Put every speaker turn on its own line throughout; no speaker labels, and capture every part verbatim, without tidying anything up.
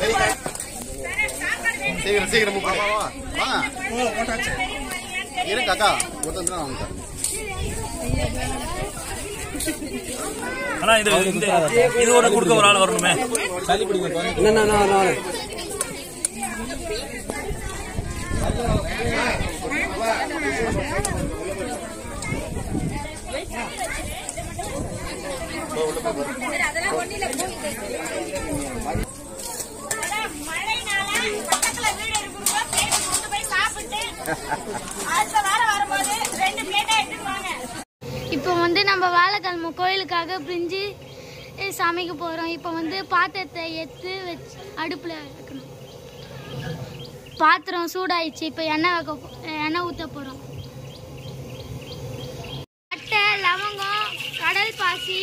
சீக்கிரம் சீக்கிரம் இருங்க அக்கா ஒருத்தர் வாங்க
ஆனா இது இது ஒரு குடுக்க ஒரு ஆள் வரணுமே.
சளி பிடிக்கும். என்ன நான் வரேன்.
இப்போ வந்து நம்ம வாழைக்கிழமை கோயிலுக்காக பிரிஞ்சு சமைக்க போறோம். இப்போ வந்து பாத்திரத்தை எடுத்து வச்சு அடுப்புல வைக்கணும். பாத்திரம் சூடாயிடுச்சு. இப்போ எண்ணெய் வைக்க எண்ணெய் ஊற்ற போறோம். பட்டை, லவங்கம், கடல் பாசி,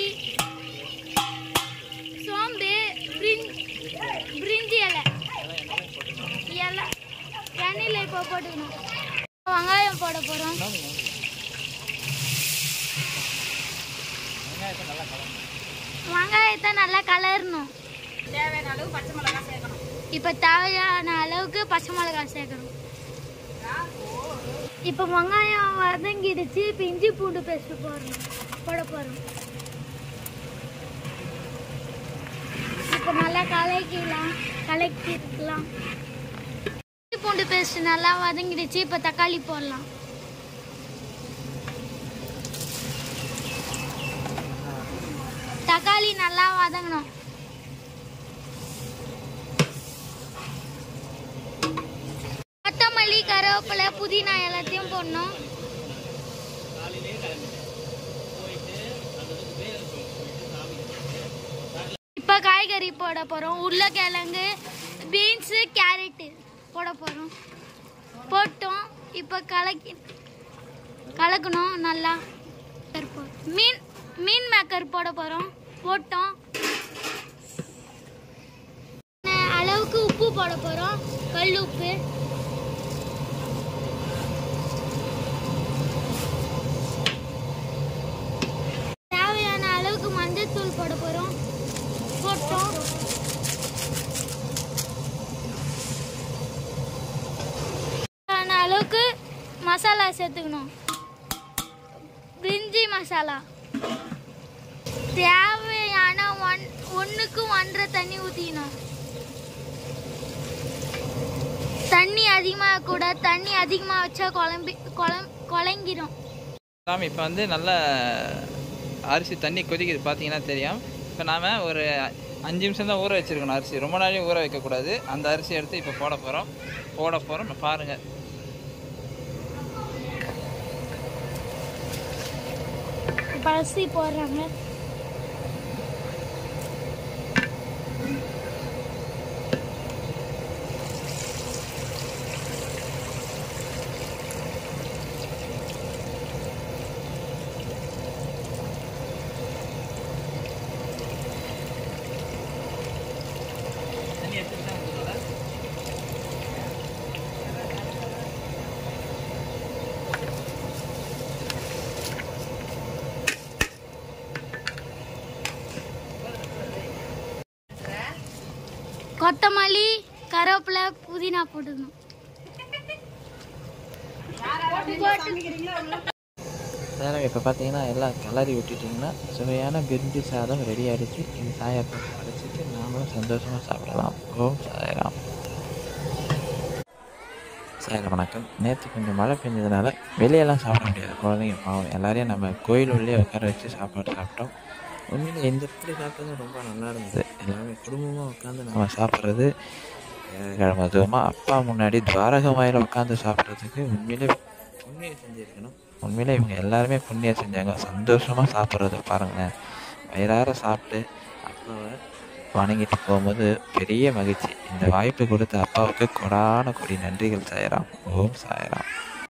சோம்பு, பிரிஞ்சி இலை இலை எண்ணெயில் இப்போ போட்டுக்கணும். வெங்காயம் போட போறோம். வெங்காயத்தை நல்லா கலரணும். தேவையான அளவு பச்சை மிளகாய் சேர்க்கணும். இப்போ தேவையான அளவுக்கு பச்சை மிளகாய் சேர்க்கணும். இப்போ வெங்காயம் வதங்கிடுச்சு. இப்போ இஞ்சி பூண்டு பேஸ்ட் போடணும் போட போகிறோம். இப்போ நல்லா கலக்கிடலாம் கலக்கிக்கலாம். இஞ்சி பூண்டு பேஸ்ட் நல்லா வதங்கிடுச்சு. இப்போ தக்காளி போடலாம். தக்காளி நல்லா வதங்கணும். கொத்தமல்லி, கருவேப்பிலை, புதினா எல்லாத்தையும் போடணும். இப்ப காய்கறி போட போறோம். உருளைக்கிழங்கு, பீன்ஸ், கேரட் போட போறோம். போட்டோம். இப்ப கலக்கி கலக்கணும் நல்லா. மீன் மீன் மேக்கர் போட போறோம். போட்டோம். அளவுக்கு உப்பு போட போறோம். கல் உப்பு. தேவையான அளவுக்கு மஞ்சள் தூள் போட போறோம். போட்டோம். தேவையான அளவுக்கு மசாலா சேர்த்துக்கணும். பிரிஞ்சி மசாலா தேவையான ஒன் ஒன்றுக்கு ஒன்றரை தண்ணி ஊற்றிக்கணும். தண்ணி அதிகமாக கூட தண்ணி அதிகமாக வச்சா குழம்பி குழம் குழங்கிடும்.
இப்போ வந்து நல்ல அரிசி தண்ணி கொதிக்குது பார்த்தீங்கன்னா தெரியும். இப்போ நாம் ஒரு அஞ்சு நிமிஷம் தான் ஊற வச்சுருக்கணும். அரிசி ரொம்ப நாளையும் ஊற வைக்கக்கூடாது. அந்த அரிசி எடுத்து இப்போ போட போகிறோம் போட போகிறோம் பாருங்கள்.
இப்போ அரிசி போடுறாங்க. கொத்தமல்லி, கருவேப்பிலை, புதினா போட்டுக்கணும்.
சாதம் இப்போ பார்த்தீங்கன்னா எல்லாம் கிளறி விட்டுட்டிங்கன்னா சுவையான பிரிஞ்சி சாதம் ரெடி ஆகிடுச்சு. இது சாயப்பம் அடைச்சிட்டு நாமளும் சந்தோஷமாக சாப்பிடலாம். ஓம் சாயராம். சாயரம் வணக்கம். நேற்று கொஞ்சம் மழை பெஞ்சதுனால வெளியெல்லாம் சாப்பிட முடியாது. குழந்தைங்க பாவம் எல்லாரையும் நம்ம கோயில் உள்ளே உட்கார வச்சு சாப்பாடு சாப்பிட்டோம். உண்மையிலே இந்த இப்படி சாப்பிட்டது ரொம்ப நல்லா இருந்தது. எல்லாமே குடும்பமாக உட்காந்து நம்ம சாப்பிட்றது கிழமத்துவமாக அப்பா முன்னாடி துவாரக வாயில் உட்காந்து சாப்பிட்றதுக்கு உண்மையிலே புண்ணியம் செஞ்சுருக்கணும். உண்மையிலே இவங்க எல்லாருமே புண்ணியம் செஞ்சாங்க. சந்தோஷமாக சாப்பிட்றத பாருங்களேன். வயிறார சாப்பிட்டு அப்பாவை வணங்கிட்டு போகும்போது பெரிய மகிழ்ச்சி. இந்த வாய்ப்பு கொடுத்த அப்பாவுக்கு கொடான கொடி நன்றிகள் சாயராம். ஓம் சாயராம்.